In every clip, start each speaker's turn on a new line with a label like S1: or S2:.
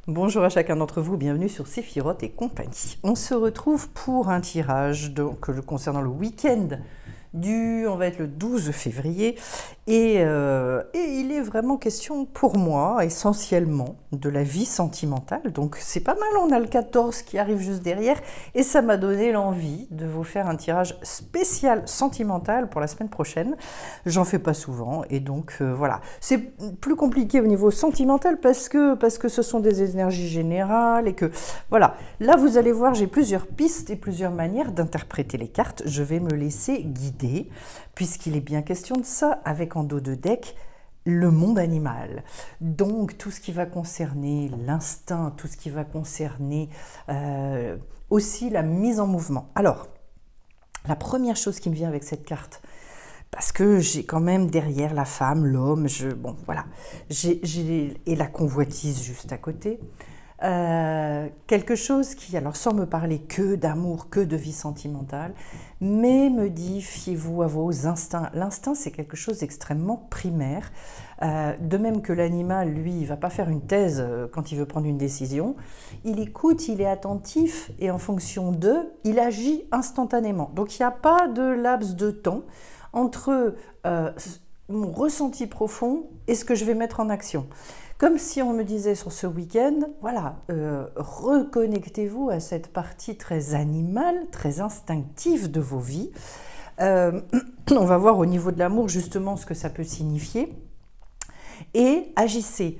S1: Bonjour à chacun d'entre vous, bienvenue sur Séphiroth et compagnie. On se retrouve pour un tirage concernant le week-end on va être le 12 février, et il est vraiment question pour moi essentiellement de la vie sentimentale, donc c'est pas mal, on a le 14 qui arrive juste derrière, et ça m'a donné l'envie de vous faire un tirage spécial sentimental pour la semaine prochaine. J'en fais pas souvent, et donc voilà, c'est plus compliqué au niveau sentimental parce que ce sont des énergies générales, et que voilà, là vous allez voir, j'ai plusieurs pistes et plusieurs manières d'interpréter les cartes. Je vais me laisser guider puisqu'il est bien question de ça, avec en dos de deck le monde animal. Donc tout ce qui va concerner l'instinct, tout ce qui va concerner aussi la mise en mouvement. Alors, la première chose qui me vient avec cette carte, parce que j'ai quand même derrière la femme, l'homme, bon voilà, et la convoitise juste à côté. Quelque chose qui, alors sans me parler que d'amour, que de vie sentimentale, mais me dit fiez-vous à vos instincts. L'instinct, c'est quelque chose d'extrêmement primaire, de même que l'animal, lui, il ne va pas faire une thèse quand il veut prendre une décision. Il écoute, il est attentif, et en fonction d'eux, il agit instantanément. Donc il n'y a pas de laps de temps entre mon ressenti profond et ce que je vais mettre en action. Comme si on me disait sur ce week-end, voilà, reconnectez-vous à cette partie très animale, très instinctive de vos vies. On va voir au niveau de l'amour justement ce que ça peut signifier. Et agissez.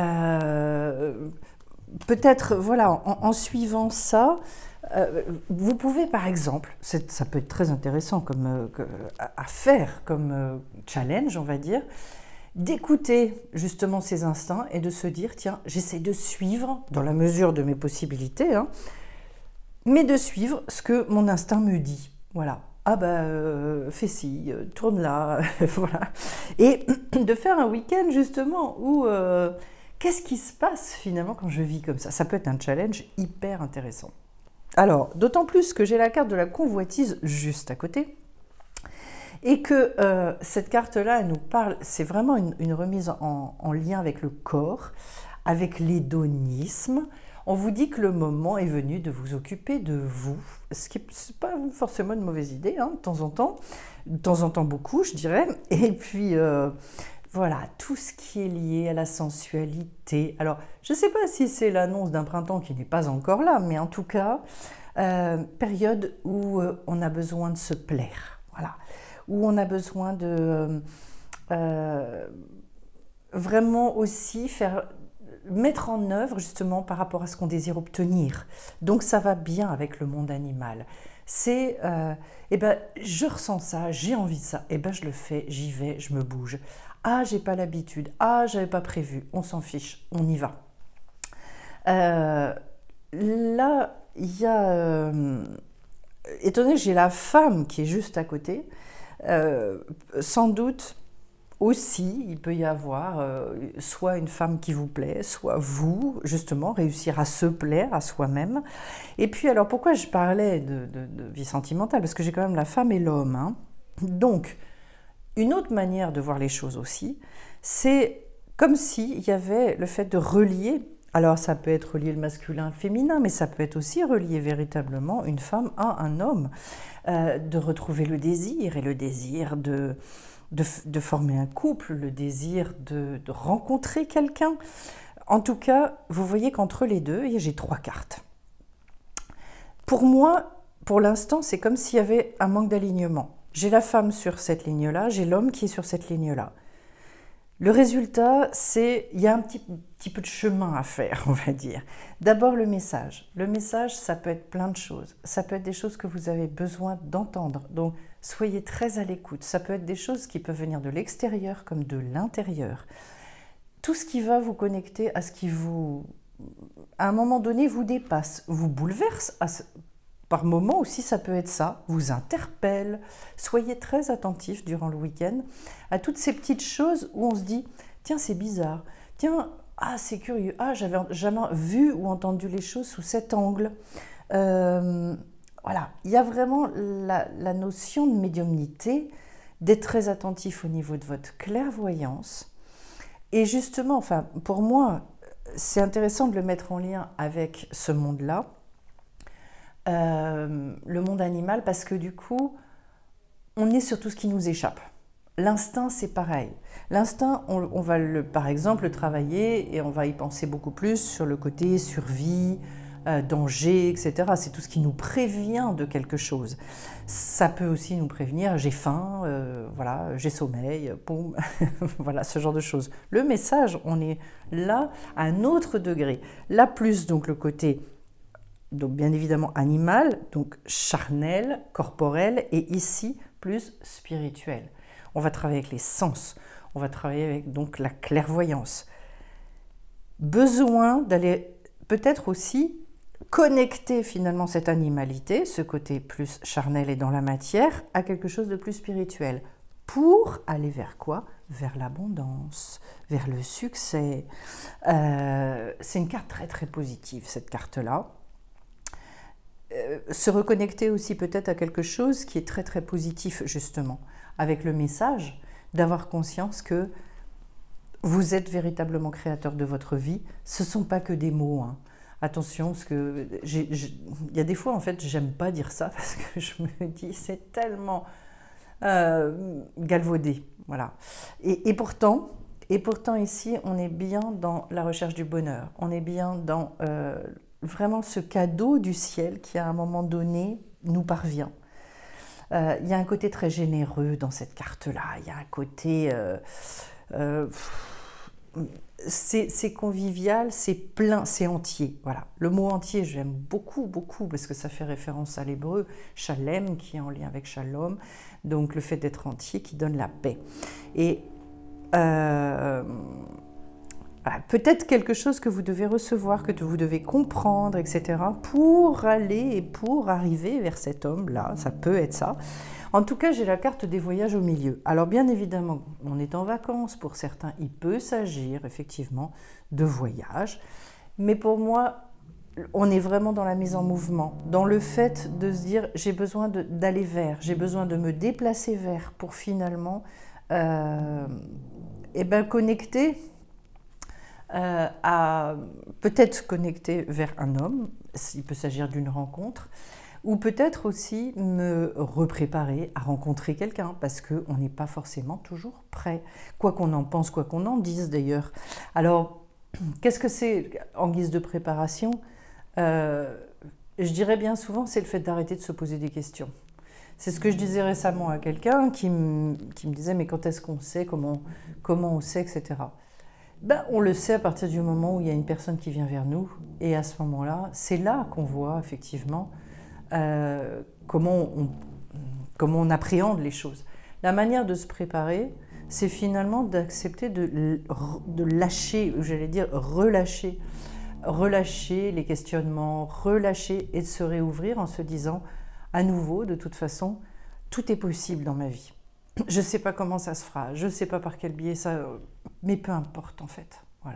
S1: Peut-être, voilà, en suivant ça, vous pouvez par exemple, ça peut être très intéressant à faire comme challenge, on va dire, d'écouter justement ses instincts et de se dire, tiens, j'essaie de suivre, dans la mesure de mes possibilités, mais de suivre ce que mon instinct me dit. Voilà. Ah fais ci, tourne là, voilà. Et de faire un week-end justement où qu'est-ce qui se passe finalement quand je vis comme ça? Ça peut être un challenge hyper intéressant. Alors, d'autant plus que j'ai la carte de la convoitise juste à côté. Et que cette carte-là, elle nous parle, c'est vraiment une remise en lien avec le corps, avec l'hédonisme. On vous dit que le moment est venu de vous occuper de vous, ce qui n'est pas forcément une mauvaise idée, de temps en temps beaucoup, je dirais. Et puis, voilà, tout ce qui est lié à la sensualité. Alors, je ne sais pas si c'est l'annonce d'un printemps qui n'est pas encore là, mais en tout cas, période où on a besoin de se plaire, voilà, où on a besoin de vraiment aussi mettre en œuvre justement par rapport à ce qu'on désire obtenir. Donc ça va bien avec le monde animal. C'est, je ressens ça, j'ai envie de ça, je le fais, j'y vais, je me bouge. Ah, j'ai pas l'habitude, ah, j'avais pas prévu, on s'en fiche, on y va. Là, il y a... étonné, j'ai la femme qui est juste à côté. Sans doute aussi, il peut y avoir soit une femme qui vous plaît, soit vous, justement, réussir à se plaire à soi-même. Et puis, alors, pourquoi je parlais de vie sentimentale? Parce que j'ai quand même la femme et l'homme. Donc, une autre manière de voir les choses aussi, c'est comme s'il y avait le fait de relier. Alors, ça peut être relier le masculin et le féminin, mais ça peut être aussi relier véritablement une femme à un homme, de retrouver le désir, et le désir de former un couple, le désir de rencontrer quelqu'un. En tout cas, vous voyez qu'entre les deux, j'ai 3 cartes. Pour moi, pour l'instant, c'est comme s'il y avait un manque d'alignement. J'ai la femme sur cette ligne-là, j'ai l'homme qui est sur cette ligne-là. Le résultat, c'est il y a un petit peu de chemin à faire, on va dire. D'abord, le message. Le message, ça peut être plein de choses. Ça peut être des choses que vous avez besoin d'entendre. Donc, soyez très à l'écoute. Ça peut être des choses qui peuvent venir de l'extérieur comme de l'intérieur. Tout ce qui va vous connecter à ce qui vous, à un moment donné, vous dépasse, vous bouleverse. Par moment aussi, ça peut être ça, vous interpelle. Soyez très attentifs durant le week-end à toutes ces petites choses où on se dit « Tiens, c'est bizarre. Tiens, ah, c'est curieux. Ah, j'avais jamais vu ou entendu les choses sous cet angle. » Voilà, il y a vraiment la notion de médiumnité, d'être très attentif au niveau de votre clairvoyance. Et justement, enfin, pour moi, c'est intéressant de le mettre en lien avec ce monde-là, le monde animal, parce que du coup, on est sur tout ce qui nous échappe. L'instinct, c'est pareil. L'instinct, on va par exemple le travailler et on va y penser beaucoup plus sur le côté survie, danger, etc. C'est tout ce qui nous prévient de quelque chose. Ça peut aussi nous prévenir, j'ai faim, voilà, j'ai sommeil, boum, voilà, ce genre de choses. Le message, on est là à un autre degré. Là plus donc le côté, donc bien évidemment animal, donc charnel, corporel, et ici plus spirituel. On va travailler avec les sens, on va travailler avec donc la clairvoyance. Besoin d'aller peut-être aussi connecter finalement cette animalité, ce côté plus charnel et dans la matière, à quelque chose de plus spirituel. Pour aller vers quoi? Vers l'abondance, vers le succès. C'est une carte très très positive, cette carte-là. Se reconnecter aussi peut-être à quelque chose qui est très très positif justement, avec le message d'avoir conscience que vous êtes véritablement créateur de votre vie. Ce ne sont pas que des mots, hein. Attention, parce que il y a des fois en fait j'aime pas dire ça parce que je me dis c'est tellement galvaudé, voilà. Et pourtant ici on est bien dans la recherche du bonheur, on est bien dans vraiment ce cadeau du ciel qui à un moment donné nous parvient. Il y a un côté très généreux dans cette carte-là, il y a un côté... c'est convivial, c'est plein, c'est entier. Voilà. Le mot entier, j'aime beaucoup, beaucoup, parce que ça fait référence à l'hébreu, shalem, qui est en lien avec shalom, donc le fait d'être entier qui donne la paix. Et voilà, peut-être quelque chose que vous devez recevoir, que vous devez comprendre, etc., pour aller et pour arriver vers cet homme-là, ça peut être ça. En tout cas, j'ai la carte des voyages au milieu. Alors bien évidemment, on est en vacances, pour certains, il peut s'agir effectivement de voyage, mais pour moi, on est vraiment dans la mise en mouvement, dans le fait de se dire j'ai besoin d'aller vers, j'ai besoin de me déplacer vers pour finalement connecter à peut-être connecter vers un homme, il peut s'agir d'une rencontre, ou peut-être aussi me repréparer à rencontrer quelqu'un, parce qu'on n'est pas forcément toujours prêt, quoi qu'on en pense, quoi qu'on en dise d'ailleurs. Alors, qu'est-ce que c'est en guise de préparation? Je dirais bien souvent, c'est le fait d'arrêter de se poser des questions. C'est ce que je disais récemment à quelqu'un qui me disait « mais quand est-ce qu'on sait, comment on sait, etc. » Ben, on le sait à partir du moment où il y a une personne qui vient vers nous, et à ce moment-là, c'est là qu'on voit effectivement comment on appréhende les choses. La manière de se préparer, c'est finalement d'accepter de lâcher, j'allais dire relâcher les questionnements, relâcher et de se réouvrir en se disant à nouveau, de toute façon, tout est possible dans ma vie. Je ne sais pas comment ça se fera, je ne sais pas par quel biais ça... Mais peu importe en fait, voilà.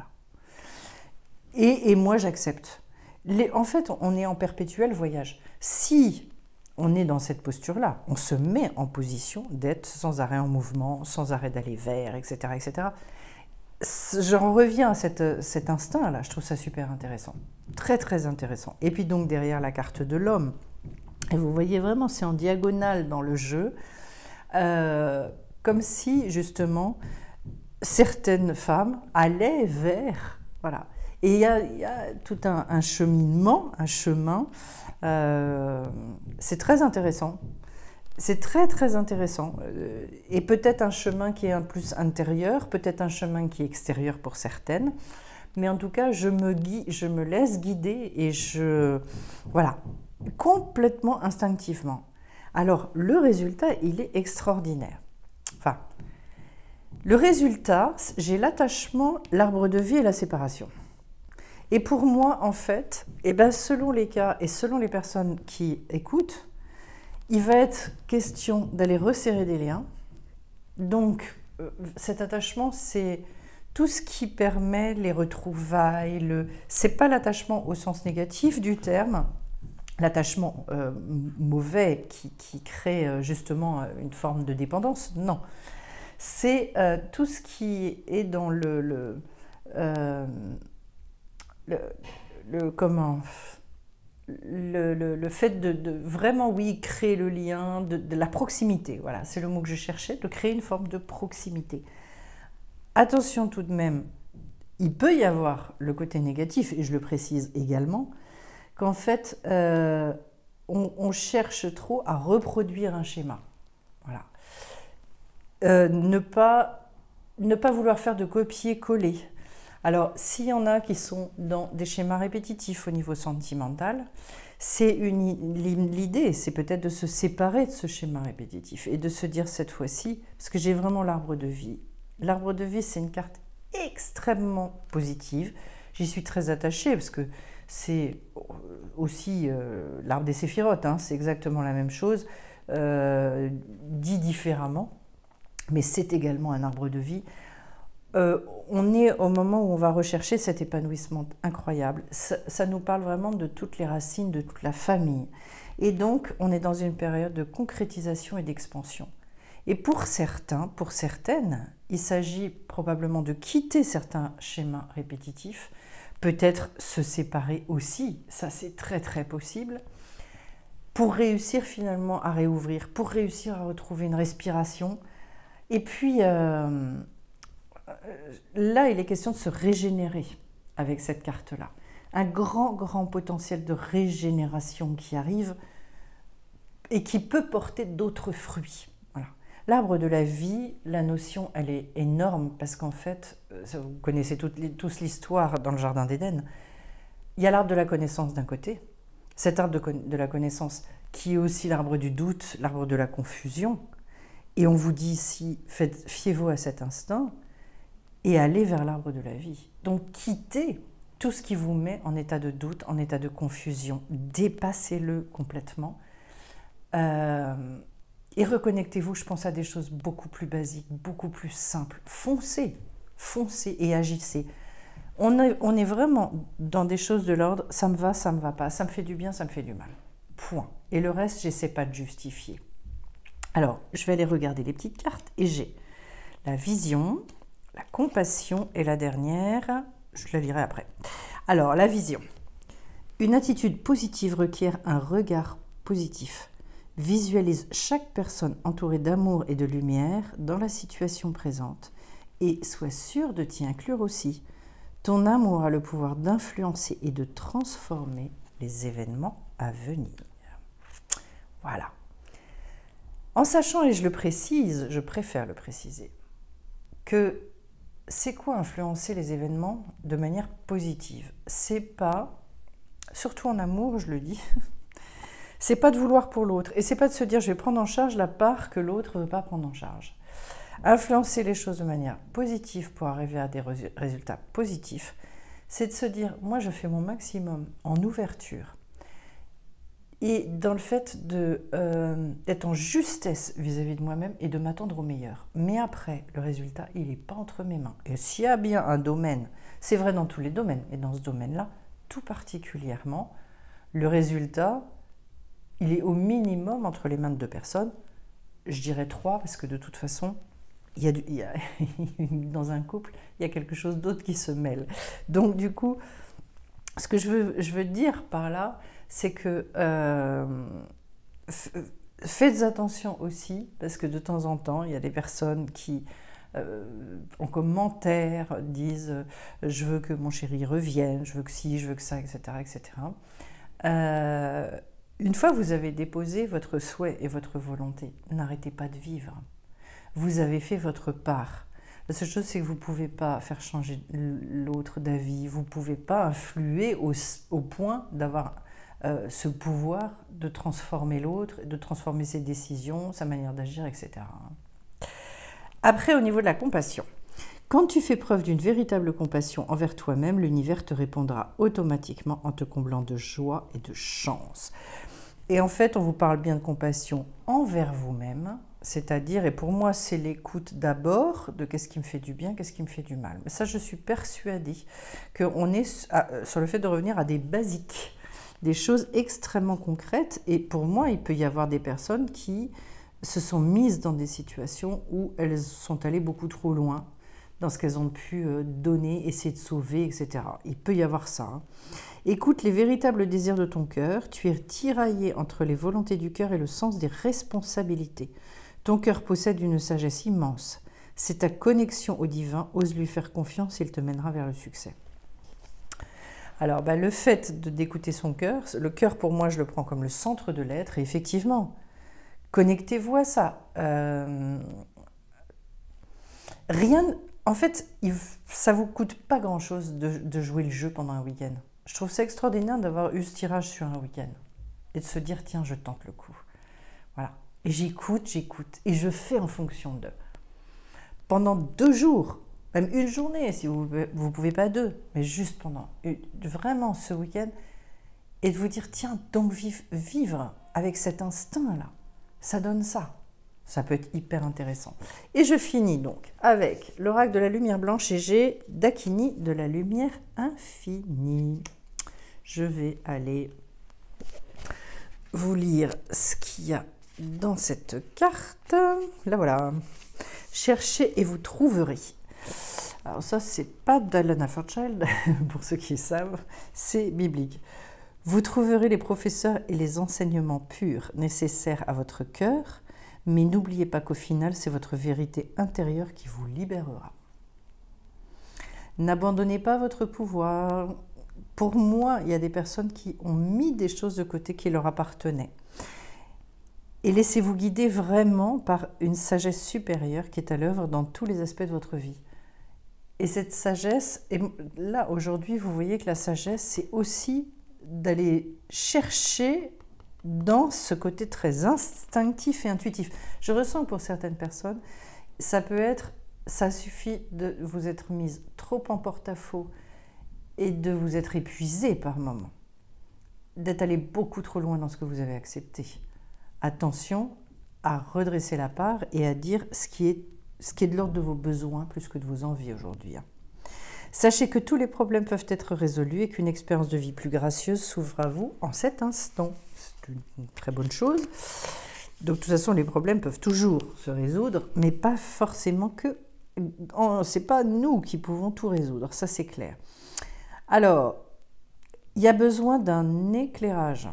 S1: Et moi j'accepte. En fait, on est en perpétuel voyage. Si on est dans cette posture-là, on se met en position d'être sans arrêt en mouvement, sans arrêt d'aller vers, etc., etc. J'en reviens à cet instinct-là, je trouve ça super intéressant. Très, très intéressant. Et puis donc derrière la carte de l'homme, et vous voyez vraiment, c'est en diagonale dans le jeu, comme si justement certaines femmes allaient vers... Voilà. Et il y a tout un cheminement, un chemin. C'est très intéressant. C'est très très intéressant. Et peut-être un chemin qui est un plus intérieur, peut-être un chemin qui est extérieur pour certaines. Mais en tout cas, je me laisse guider et voilà, complètement instinctivement. Alors, le résultat, il est extraordinaire. Enfin, le résultat, j'ai l'attachement, l'arbre de vie et la séparation. Et pour moi, en fait, selon les cas et selon les personnes qui écoutent, il va être question d'aller resserrer des liens. Donc, cet attachement, c'est tout ce qui permet les retrouvailles. C'est pas l'attachement au sens négatif du terme, l'attachement mauvais qui crée justement une forme de dépendance. Non, c'est tout ce qui est dans le, comment le fait de vraiment, oui, créer le lien, de la proximité, voilà, c'est le mot que je cherchais, de créer une forme de proximité. Attention tout de même, il peut y avoir le côté négatif, et je le précise également, qu'en fait, on cherche trop à reproduire un schéma. Voilà. Ne pas vouloir faire de copier-coller. Alors, s'il y en a qui sont dans des schémas répétitifs au niveau sentimental, l'idée, c'est peut-être de se séparer de ce schéma répétitif et de se dire cette fois-ci, parce que j'ai vraiment l'arbre de vie. L'arbre de vie, c'est une carte extrêmement positive. J'y suis très attachée parce que c'est aussi l'arbre des séphirotes, hein, c'est exactement la même chose, dit différemment, mais c'est également un arbre de vie. On est au moment où on va rechercher cet épanouissement incroyable. Ça nous parle vraiment de toutes les racines, de toute la famille. Et donc, on est dans une période de concrétisation et d'expansion. Et pour certains, pour certaines, il s'agit probablement de quitter certains schémas répétitifs, peut-être se séparer aussi, ça c'est très très possible, pour réussir finalement à réouvrir, pour réussir à retrouver une respiration. Et puis, là, il est question de se régénérer avec cette carte-là. Un grand potentiel de régénération qui arrive et qui peut porter d'autres fruits. Voilà. L'arbre de la vie, la notion, elle est énorme parce qu'en fait, vous connaissez tous l'histoire dans le Jardin d'Éden, il y a l'arbre de la connaissance d'un côté, cet arbre de la connaissance qui est aussi l'arbre du doute, l'arbre de la confusion. Et on vous dit ici, fiez-vous à cet instant, et aller vers l'arbre de la vie. Donc quittez tout ce qui vous met en état de doute, en état de confusion. Dépassez-le complètement. Et reconnectez-vous, je pense, à des choses beaucoup plus basiques, beaucoup plus simples. Foncez et agissez. On est vraiment dans des choses de l'ordre, ça me va pas, ça me fait du bien, ça me fait du mal. Point. Et le reste, j'essaie pas de justifier. Alors, je vais aller regarder les petites cartes et j'ai la vision, la compassion et la dernière, je la lirai après. Alors, la vision. Une attitude positive requiert un regard positif. Visualise chaque personne entourée d'amour et de lumière dans la situation présente et sois sûr de t'y inclure aussi. Ton amour a le pouvoir d'influencer et de transformer les événements à venir. Voilà. En sachant, et je le précise, je préfère le préciser, que c'est quoi influencer les événements de manière positive? C'est pas, surtout en amour, je le dis, c'est pas de vouloir pour l'autre. Et c'est pas de se dire je vais prendre en charge la part que l'autre ne veut pas prendre en charge. Influencer les choses de manière positive pour arriver à des résultats positifs, c'est de se dire moi je fais mon maximum en ouverture et dans le fait d'être en justesse vis-à-vis de moi-même et de m'attendre au meilleur. Mais après, le résultat, il n'est pas entre mes mains. Et s'il y a bien un domaine, c'est vrai dans tous les domaines, mais dans ce domaine-là, tout particulièrement, le résultat, il est au minimum entre les mains de 2 personnes. Je dirais 3, parce que de toute façon, dans un couple, il y a quelque chose d'autre qui se mêle. Donc du coup, ce que je veux dire par là, c'est que faites attention aussi, parce que de temps en temps, il y a des personnes qui, en commentaire, disent « je veux que mon chéri revienne, je veux que ci, je veux que ça, etc. etc. » Une fois que vous avez déposé votre souhait et votre volonté, n'arrêtez pas de vivre. Vous avez fait votre part. La seule chose, c'est que vous ne pouvez pas faire changer l'autre d'avis, vous ne pouvez pas influer au point d'avoir ce pouvoir de transformer l'autre, de transformer ses décisions, sa manière d'agir, etc. Après, au niveau de la compassion, quand tu fais preuve d'une véritable compassion envers toi-même, l'univers te répondra automatiquement en te comblant de joie et de chance. Et en fait, on vous parle bien de compassion envers vous-même, c'est-à-dire, et pour moi, c'est l'écoute d'abord de qu'est-ce qui me fait du bien, qu'est-ce qui me fait du mal. Mais ça, je suis persuadée qu'on est sur le fait de revenir à des basiques, des choses extrêmement concrètes. Et pour moi, il peut y avoir des personnes qui se sont mises dans des situations où elles sont allées beaucoup trop loin dans ce qu'elles ont pu donner, essayer de sauver, etc. Il peut y avoir ça. Hein. Écoute les véritables désirs de ton cœur. Tu es tiraillé entre les volontés du cœur et le sens des responsabilités. Ton cœur possède une sagesse immense. C'est ta connexion au divin. Ose lui faire confiance, il te mènera vers le succès. Alors, le fait d'écouter son cœur, le cœur pour moi, je le prends comme le centre de l'être. Et effectivement, connectez-vous à ça. En fait, ça ne vous coûte pas grand-chose de jouer le jeu pendant un week-end. Je trouve ça extraordinaire d'avoir eu ce tirage sur un week-end et de se dire, tiens, je tente le coup. Voilà. Et j'écoute, et je fais en fonction d'eux. Pendant 2 jours, même une journée, si vous ne pouvez pas 2, mais juste pendant vraiment ce week-end, et de vous dire, tiens, donc vivre avec cet instinct-là, ça donne ça. Ça peut être hyper intéressant. Et je finis donc avec l'oracle de la lumière blanche et j'ai Dakini de la lumière infinie. Je vais aller vous lire ce qu'il y a dans cette carte. Là voilà. Cherchez et vous trouverez. Alors ça, c'est pas d'Alana Fairchild, pour ceux qui savent, c'est biblique. Vous trouverez les professeurs et les enseignements purs nécessaires à votre cœur, mais n'oubliez pas qu'au final, c'est votre vérité intérieure qui vous libérera. N'abandonnez pas votre pouvoir. Pour moi, il y a des personnes qui ont mis des choses de côté qui leur appartenaient. Et laissez-vous guider vraiment par une sagesse supérieure qui est à l'œuvre dans tous les aspects de votre vie. Et cette sagesse, et là aujourd'hui, vous voyez que la sagesse, c'est aussi d'aller chercher dans ce côté très instinctif et intuitif. Je ressens que pour certaines personnes, ça suffit de vous être mise trop en porte-à-faux et de vous être épuisé par moments, d'être allé beaucoup trop loin dans ce que vous avez accepté. Attention à redresser la barre et à dire ce qui est de l'ordre de vos besoins plus que de vos envies aujourd'hui. Sachez que tous les problèmes peuvent être résolus et qu'une expérience de vie plus gracieuse s'ouvre à vous en cet instant. C'est une très bonne chose. Donc de toute façon, les problèmes peuvent toujours se résoudre, mais pas forcément que... C'est pas nous qui pouvons tout résoudre, ça c'est clair. Alors, il y a besoin d'un éclairage.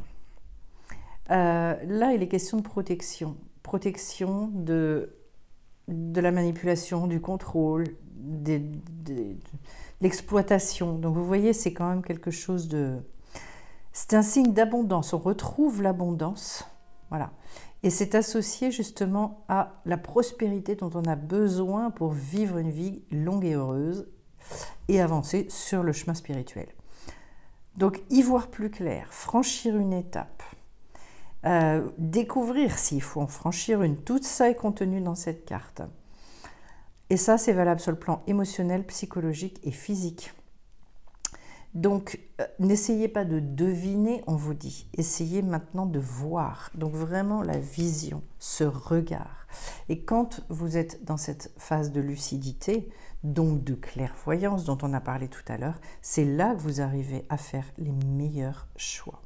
S1: Là, il est question de protection. Protection de la manipulation, du contrôle, de l'exploitation. Donc vous voyez, c'est quand même quelque chose de... C'est un signe d'abondance. On retrouve l'abondance. Voilà. Et c'est associé justement à la prospérité dont on a besoin pour vivre une vie longue et heureuse et avancer sur le chemin spirituel. Donc, y voir plus clair, franchir une étape, découvrir s'il faut en franchir une, tout ça est contenu dans cette carte. Et ça, c'est valable sur le plan émotionnel, psychologique et physique. Donc, n'essayez pas de deviner, on vous dit. Essayez maintenant de voir. Donc, vraiment la vision, ce regard. Et quand vous êtes dans cette phase de lucidité, donc de clairvoyance dont on a parlé tout à l'heure, c'est là que vous arrivez à faire les meilleurs choix.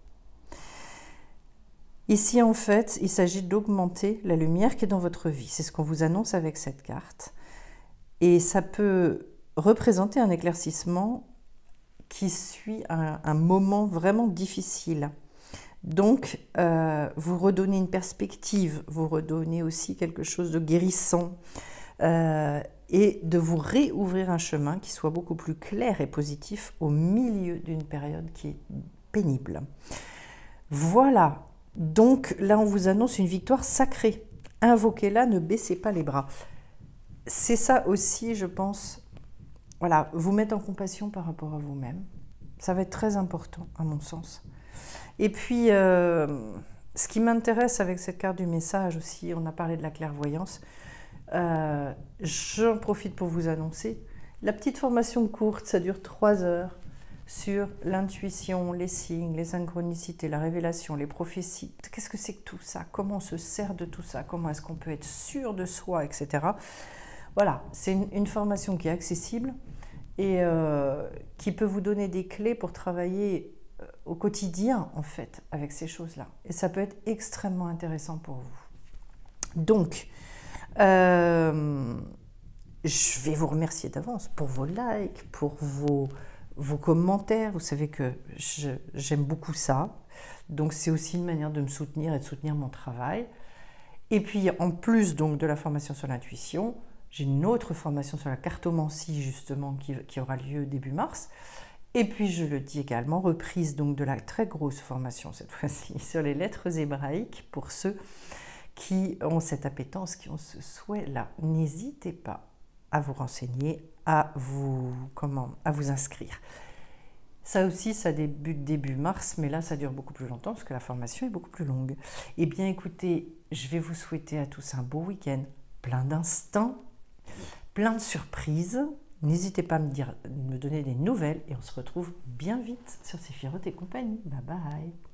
S1: Ici, en fait, il s'agit d'augmenter la lumière qui est dans votre vie. C'est ce qu'on vous annonce avec cette carte. Et ça peut représenter un éclaircissement qui suit un moment vraiment difficile. Donc, vous redonnez une perspective, vous redonnez aussi quelque chose de guérissant et de vous réouvrir un chemin qui soit beaucoup plus clair et positif au milieu d'une période qui est pénible. Voilà, donc là on vous annonce une victoire sacrée. Invoquez-la, ne baissez pas les bras. C'est ça aussi, je pense, voilà, vous mettre en compassion par rapport à vous-même. Ça va être très important, à mon sens. Et puis, ce qui m'intéresse avec cette carte du message aussi, on a parlé de la clairvoyance, j'en profite pour vous annoncer. La petite formation courte, ça dure 3 heures, sur l'intuition, les signes, les synchronicités, la révélation, les prophéties. Qu'est-ce que c'est que tout ça? Comment on se sert de tout ça? Comment est-ce qu'on peut être sûr de soi, etc. Voilà, c'est une formation qui est accessible et qui peut vous donner des clés pour travailler au quotidien, en fait, avec ces choses-là. Et ça peut être extrêmement intéressant pour vous. Donc, je vais vous remercier d'avance pour vos likes, pour vos commentaires. Vous savez que j'aime beaucoup ça. Donc c'est aussi une manière de me soutenir et de soutenir mon travail. Et puis en plus donc de la formation sur l'intuition, j'ai une autre formation sur la cartomancie justement qui aura lieu début mars. Et puis je le dis également, reprise donc de la très grosse formation cette fois-ci sur les lettres hébraïques pour ceux qui ont cette appétence, qui ont ce souhait-là. N'hésitez pas à vous renseigner, à vous inscrire. Ça aussi, ça débute début mars, mais là, ça dure beaucoup plus longtemps parce que la formation est beaucoup plus longue. Eh bien, écoutez, je vais vous souhaiter à tous un beau week-end, plein d'instants, plein de surprises. N'hésitez pas à me donner des nouvelles et on se retrouve bien vite sur Séphiroth et compagnie. Bye bye.